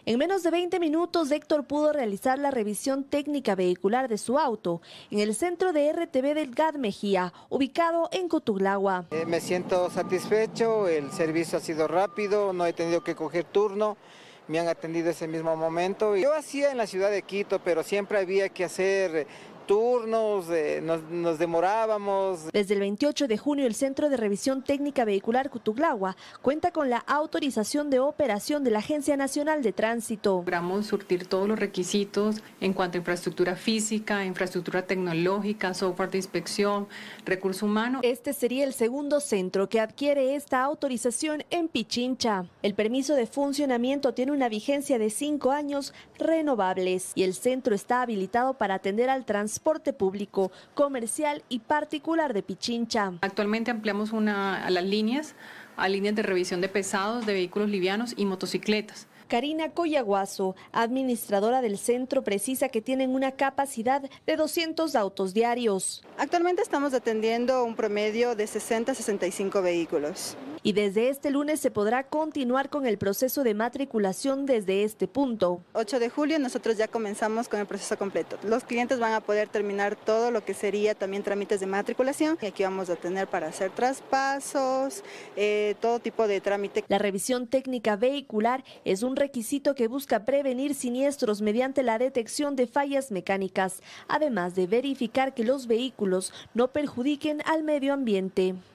En menos de 20 minutos, Héctor pudo realizar la revisión técnica vehicular de su auto en el centro de RTV del GAD Mejía, ubicado en Cotuglagua. Me siento satisfecho, el servicio ha sido rápido, no he tenido que coger turno, me han atendido ese mismo momento. Yo hacía en la ciudad de Quito, pero siempre había que hacer turnos, nos demorábamos. Desde el 28 de junio, el Centro de Revisión Técnica Vehicular Cotuglagua cuenta con la autorización de operación de la Agencia Nacional de Tránsito. Logramos surtir todos los requisitos en cuanto a infraestructura física, infraestructura tecnológica, software de inspección, recurso humano. Este sería el segundo centro que adquiere esta autorización en Pichincha. El permiso de funcionamiento tiene una vigencia de 5 años renovables y el centro está habilitado para atender al transporte público, comercial y particular de Pichincha. Actualmente ampliamos a líneas de revisión de pesados, de vehículos livianos y motocicletas. Karina Coyaguazo, administradora del centro, precisa que tienen una capacidad de 200 autos diarios. Actualmente estamos atendiendo un promedio de 60 a 65 vehículos. Y desde este lunes se podrá continuar con el proceso de matriculación desde este punto. 8 de julio nosotros ya comenzamos con el proceso completo. Los clientes van a poder terminar todo lo que sería también trámites de matriculación. Y aquí vamos a tener para hacer traspasos, todo tipo de trámite. La revisión técnica vehicular es un requisito que busca prevenir siniestros mediante la detección de fallas mecánicas, además de verificar que los vehículos no perjudiquen al medio ambiente.